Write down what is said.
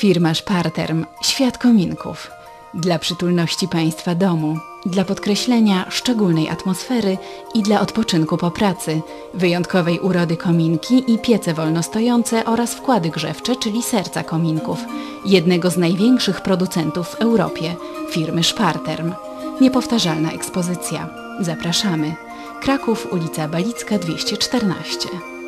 Firma Sparterm, świat kominków. Dla przytulności Państwa domu, dla podkreślenia szczególnej atmosfery i dla odpoczynku po pracy, wyjątkowej urody kominki i piece wolnostojące oraz wkłady grzewcze, czyli serca kominków, jednego z największych producentów w Europie, firmy Sparterm. Niepowtarzalna ekspozycja. Zapraszamy. Kraków, ulica Balicka 214.